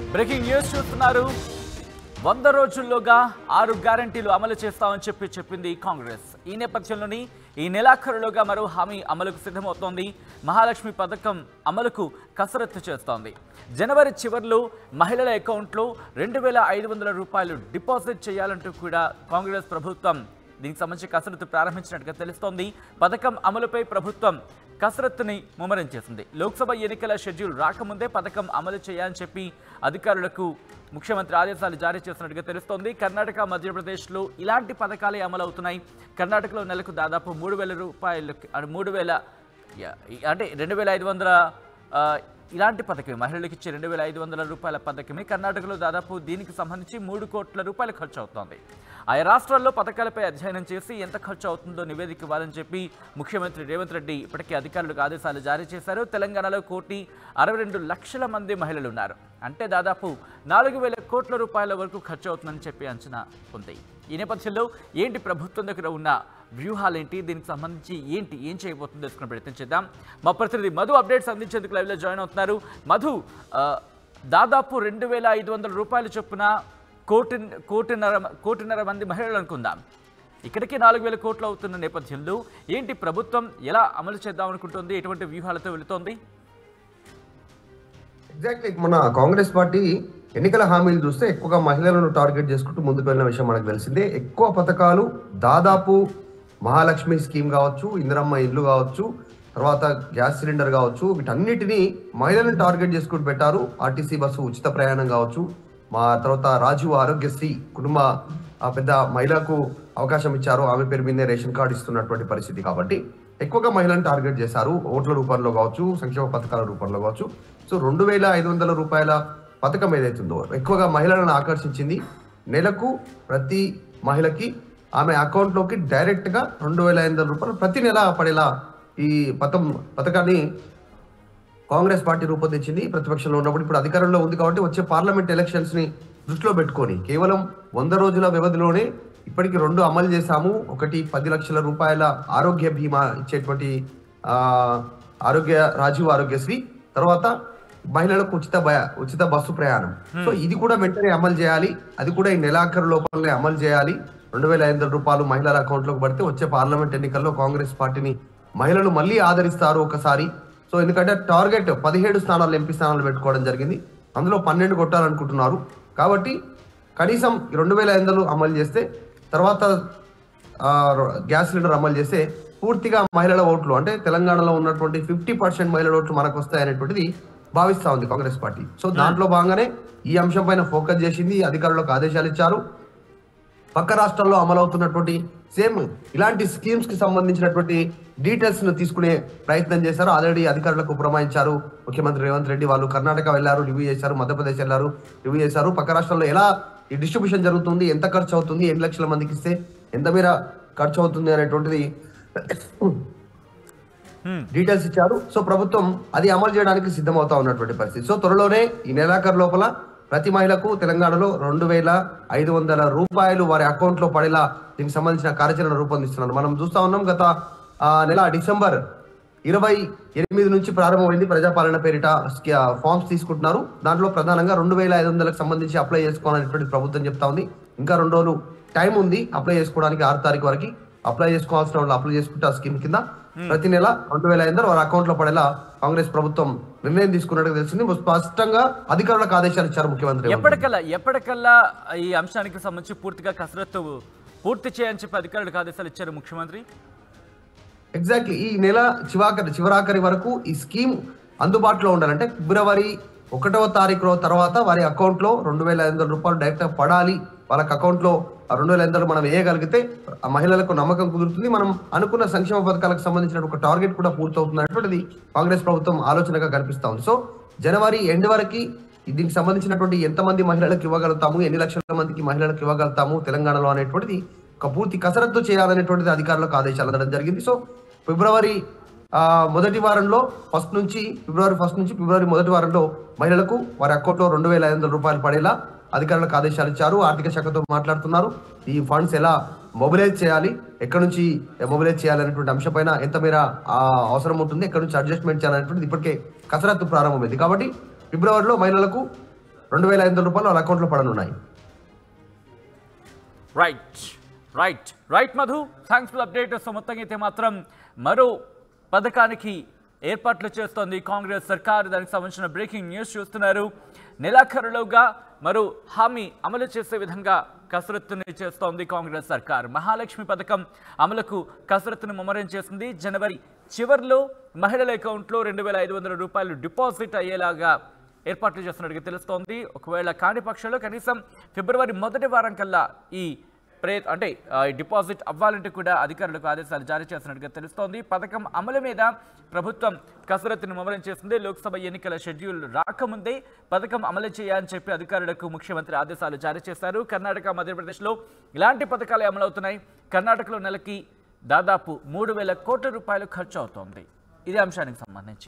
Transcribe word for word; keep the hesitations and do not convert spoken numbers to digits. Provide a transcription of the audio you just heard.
Breaking news చూస్తున్నారు. వంద రోజుల్లోగా ఆరు గ్యారంటీలు అమలు చేస్తామని చెప్పి చెప్పింది కాంగ్రెస్. ఈ నేపథ్యంలోని ఈ నెలాఖరులోగా మరో హామీ అమలుకు సిద్ధమవుతోంది. మహాలక్ష్మి పథకం అమలుకు కసరత్తు చేస్తోంది. జనవరి చివరిలో మహిళల అకౌంట్లో రెండు వేల ఐదు వందల రూపాయలు డిపాజిట్ చేయాలంటూ కూడా కాంగ్రెస్ ప్రభుత్వం దీనికి సంబంధించి కసరత్తు ప్రారంభించినట్టుగా తెలుస్తోంది. పథకం అమలుపై ప్రభుత్వం కసరత్తుని ముమ్మరం చేసింది. లోక్సభ ఎన్నికల షెడ్యూల్ రాకముందే పథకం అమలు చేయాలని చెప్పి అధికారులకు ముఖ్యమంత్రి ఆదేశాలు జారీ చేసినట్టుగా తెలుస్తోంది. కర్ణాటక, మధ్యప్రదేశ్లో ఇలాంటి పథకాలే అమలు అవుతున్నాయి. కర్ణాటకలో నెలకు దాదాపు మూడు వేల రూపాయలు మూడు వేల అంటే రెండు వేల ఐదు వందల ఇలాంటి పథకమే మహిళలకు ఇచ్చే రెండు వేల ఐదు వందల రూపాయల పథకమే కర్ణాటకలో దాదాపు దీనికి సంబంధించి మూడు కోట్ల రూపాయలు ఖర్చు అవుతోంది. ఆయా రాష్ట్రాల్లో పథకాలపై అధ్యయనం చేసి ఎంత ఖర్చు అవుతుందో నివేదిక ఇవ్వాలని చెప్పి ముఖ్యమంత్రి రేవంత్ రెడ్డి ఇప్పటికే అధికారులకు ఆదేశాలు జారీ చేశారు. తెలంగాణలో కోటి అరవై రెండు లక్షల మంది మహిళలు ఉన్నారు. అంటే దాదాపు నాలుగు వేల కోట్ల రూపాయల వరకు ఖర్చు అవుతుందని చెప్పి అంచనా ఉంది. ఈ నేపథ్యంలో ఏంటి ప్రభుత్వం దగ్గర ఉన్న వ్యూహాలు ఏంటి, దీనికి సంబంధించి ఏంటి ఏం చేయబోతుందో తెలుసుకునే ప్రయత్నం చేద్దాం. మా ప్రతినిధి మధు అప్డేట్స్ అందించేందుకు లైవ్లో జాయిన్ అవుతున్నారు. మధు, దాదాపు రెండు వేల ఐదు వందల రూపాయలు చొప్పున కోటి కోటిన్నర కోటిన్నర మంది మహిళలు అనుకుందాం. ఇక్కడికి నాలుగు వేల కోట్లు అవుతున్న నేపథ్యంలో ఏంటి ప్రభుత్వం ఎలా అమలు చేద్దాం అనుకుంటుంది, ఎటువంటి వ్యూహాలతో వెళుతోంది? ఎగ్జాక్ట్లీ మన కాంగ్రెస్ పార్టీ ఎన్నికల హామీలు చూస్తే ఎక్కువగా మహిళలను టార్గెట్ చేసుకుంటూ ముందుకు వెళ్ళిన విషయం మనకు తెలిసిందే. ఎక్కువ పథకాలు దాదాపు మహాలక్ష్మి స్కీమ్ కావచ్చు, ఇందిరమ్మ ఇల్లు కావచ్చు, తర్వాత గ్యాస్ సిలిండర్ కావచ్చు, వీటన్నిటినీ మహిళలను టార్గెట్ చేసుకుంటూ పెట్టారు. ఆర్టీసీ బస్సు ఉచిత ప్రయాణం కావచ్చు, మా తర్వాత రాజీవ్ ఆరోగ్యశ్రీ కుటుంబ పెద్ద మహిళకు అవకాశం ఇచ్చారు. ఆమె పేరు మీదే రేషన్ కార్డు ఇస్తున్నటువంటి పరిస్థితి. కాబట్టి ఎక్కువగా మహిళలను టార్గెట్ చేశారు. ఓట్ల రూపంలో కావచ్చు, సంక్షేమ పథకాల రూపంలో కావచ్చు. సో రెండు వేల ఐదు వందల రూపాయల పథకం ఏదైతుందో ఎక్కువగా మహిళలను ఆకర్షించింది. నెలకు ప్రతి మహిళకి ఆమె అకౌంట్లోకి డైరెక్ట్గా రెండు వేల ఐదు వందల రూపాయలు ప్రతి నెల పడేలా ఈ పథకం పథకాన్ని కాంగ్రెస్ పార్టీ రూపొందించింది. ప్రతిపక్షంలో ఉన్నప్పుడు ఇప్పుడు అధికారంలో ఉంది కాబట్టి వచ్చే పార్లమెంట్ ఎలక్షన్స్ ని దృష్టిలో పెట్టుకొని కేవలం వంద రోజుల వ్యవధిలోనే ఇప్పటికి రెండు అమలు చేశాము. ఒకటి పది లక్షల రూపాయల ఆరోగ్య బీమా ఇచ్చేటువంటి ఆ ఆరోగ్య రాజీవ్ ఆరోగ్యశ్రీ, తర్వాత మహిళలకు ఉచిత ఉచిత బస్సు ప్రయాణం. సో ఇది కూడా వెంటనే అమలు చేయాలి. అది కూడా ఈ నెలాఖరు లోపలనే అమలు చేయాలి. రెండు వేల ఐదు వందల రూపాయలు మహిళల అకౌంట్లోకి పడితే వచ్చే పార్లమెంట్ ఎన్నికల్లో కాంగ్రెస్ పార్టీని మహిళలు మళ్ళీ ఆదరిస్తారు ఒకసారి. సో ఎందుకంటే టార్గెట్ పదిహేడు స్థానాలు ఎంపీ స్థానాలు పెట్టుకోవడం జరిగింది. అందులో పన్నెండు కొట్టాలనుకుంటున్నారు. కాబట్టి కనీసం రెండు వేల ఐదు వందలు అమలు చేస్తే, తర్వాత గ్యాస్ సిలిండర్ అమలు చేస్తే పూర్తిగా మహిళల ఓట్లు అంటే తెలంగాణలో ఉన్నటువంటి ఫిఫ్టీ పర్సెంట్ మహిళల ఓట్లు మనకు వస్తాయనేటువంటిది భావిస్తా ఉంది కాంగ్రెస్ పార్టీ. సో దాంట్లో భాగంగానే ఈ అంశం పైన ఫోకస్ చేసింది. అధికారులకు ఆదేశాలు ఇచ్చారు. పక్క రాష్ట్రాల్లో అమలవుతున్నటువంటి సేమ్ ఇలాంటి స్కీమ్స్ కి సంబంధించినటువంటి డీటెయిల్స్ ను తీసుకునే ప్రయత్నం చేశారు. ఆల్రెడీ అధికారులకు పురమాయించారు ముఖ్యమంత్రి రేవంత్ రెడ్డి. వాళ్ళు కర్ణాటక వెళ్ళారు, రివ్యూ చేశారు. మధ్యప్రదేశ్ వెళ్ళారు, రివ్యూ చేశారు. పక్క రాష్ట్రాల్లో ఎలా ఈ డిస్ట్రిబ్యూషన్ జరుగుతుంది, ఎంత ఖర్చు అవుతుంది, ఎన్ని లక్షల మందికి ఇస్తే ఎంత మేర ఖర్చు అవుతుంది అనేటువంటిది డీటెయిల్స్ ఇచ్చారు. సో ప్రభుత్వం అది అమలు చేయడానికి సిద్ధమవుతా ఉన్నటువంటి పరిస్థితి. సో త్వరలోనే ఈ నెలాఖరు లోపల ప్రతి మహిళకు తెలంగాణలో రెండు వేల ఐదు వందల రూపాయలు వారి అకౌంట్ లో పడేలా దీనికి సంబంధించిన కార్యాచరణ రూపొందిస్తున్నారు. మనం చూస్తా ఉన్నాం. గత నెల డిసెంబర్ ఇరవై ఎనిమిది నుంచి ప్రారంభమైంది. ప్రజాపాలన పేరిట ఫామ్స్ తీసుకుంటున్నారు. దాంట్లో ప్రధానంగా రెండు వేల ఐదు వందలకు సంబంధించి అప్లై చేసుకోవాలనేటువంటి ప్రభుత్వం చెప్తా ఉంది. ఇంకా రెండు రోజులు టైం ఉంది అప్లై చేసుకోవడానికి. ఆరు తారీఖు వరకు అప్లై చేసుకోవాల్సిన వాళ్ళు అప్లై చేసుకుంటే ఆ స్కీమ్ కింద ప్రతి నెల రెండు వేల ఐదు వందలు వారి అకౌంట్ లో పడేలా కాంగ్రెస్ ప్రభుత్వం నిర్ణయం తీసుకున్నట్టు తెలిసింది. స్పష్టంగా అధికారులకు ఆదేశాలు ఇచ్చారు ముఖ్యమంత్రి. ఎప్పటికల్లా ఎప్పటికల్లా ఈ అంశానికి సంబంధించి పూర్తిగా కసరత్తు పూర్తి చేయని చెప్పి అధికారులకు ఆదేశాలు ఇచ్చారు ముఖ్యమంత్రి. ఎగ్జాక్ట్లీ ఈ నెల చివాకరి చివరాఖరి వరకు ఈ స్కీమ్ అందుబాటులో ఉండాలంటే ఫిబ్రవరి ఒకటవ తారీఖు తర్వాత వారి అకౌంట్ లో రెండు వేల ఐదు వందల రూపాయలు డైరెక్ట్ గా పడాలి. వాళ్ళకి అకౌంట్ లో రెండు వేల ఐదు వందలు మనం వేయగలిగితే ఆ మహిళలకు నమ్మకం కుదురుతుంది. మనం అనుకున్న సంక్షేమ పథకాలకు సంబంధించిన ఒక టార్గెట్ కూడా పూర్తవుతుంది అనేటువంటిది కాంగ్రెస్ ప్రభుత్వం ఆలోచనగా కనిపిస్తా ఉంది. సో జనవరి ఎండ్ వరకు దీనికి సంబంధించినటువంటి ఎంతమంది మహిళలకు ఇవ్వగలుగుతాము, ఎన్ని లక్షల మందికి మహిళలకు ఇవ్వగలుగుతాము తెలంగాణలో అనేటువంటిది ఒక పూర్తి కసరత్తు చేయాలనేటువంటిది అధికారులకు ఆదేశాలు అందడం జరిగింది. సో ఫిబ్రవరి ఆ మొదటి వారంలో ఫస్ట్ నుంచి ఫిబ్రవరి ఫస్ట్ నుంచి ఫిబ్రవరి మొదటి వారంలో మహిళలకు వారి అకౌంట్లో రెండు వేల ఐదు వందల రూపాయలు పడేలా అధికారులకు ఆదేశాలు ఇచ్చారు. ఆర్థిక శాఖతో మాట్లాడుతున్నారు. ఈ ఫండ్స్ ఎలా మొబిలైజ్ చేయాలి, ఎక్కడి నుంచి మొబిలైజ్ చేయాలనేటువంటి అంశం పైన ఎంత మేర అవసరం ఉంటుంది, ఎక్కడి నుంచి అడ్జస్ట్మెంట్ చేయాలనేటువంటిది ఇప్పటికే కసరత్తు ప్రారంభమైంది. కాబట్టి ఫిబ్రవరిలో మహిళలకు రెండు వేల ఐదు వందల రూపాయలు వాళ్ళ అకౌంట్లో పడనున్నాయి. Right right right Madhu, thanks for update. So మొత్తంగా అయితే మాత్రం మరో పథకానికి ఏర్పాట్లు చేస్తోంది కాంగ్రెస్ సర్కార్. దానికి సంబంధించిన బ్రేకింగ్ న్యూస్ చూస్తున్నారు. నెలాఖరులోగా మరో హామీ అమలు చేసే విధంగా కసరత్తుని చేస్తోంది కాంగ్రెస్ సర్కార్. మహాలక్ష్మి పథకం అమలుకు కసరత్తును ముమ్మరం చేసింది. జనవరి చివరిలో మహిళల అకౌంట్లో రెండు వేల ఐదు వందల రూపాయలు డిపాజిట్ అయ్యేలాగా ఏర్పాట్లు చేస్తున్నట్టుగా తెలుస్తోంది. ఒకవేళ కాని పక్షంలో కనీసం ఫిబ్రవరి మొదటి వారం కల్లా ఈ ప్రే అంటే డిపాజిట్ అవ్వాలంటే కూడా అధికారులకు ఆదేశాలు జారీ చేస్తున్నట్టుగా తెలుస్తోంది. పథకం అమలు మీద ప్రభుత్వం కసరత్తును ముమ్మరం చేసింది. లోక్సభ ఎన్నికల షెడ్యూల్ రాకముందే పథకం అమలు చేయాలని చెప్పి అధికారులకు ముఖ్యమంత్రి ఆదేశాలు జారీ చేశారు. కర్ణాటక, మధ్యప్రదేశ్లో ఇలాంటి పథకాలు అమలవుతున్నాయి. కర్ణాటకలో నెలకి దాదాపు మూడు వేల కోట్ల రూపాయలు ఖర్చు అవుతోంది. ఇదే అంశానికి సంబంధించి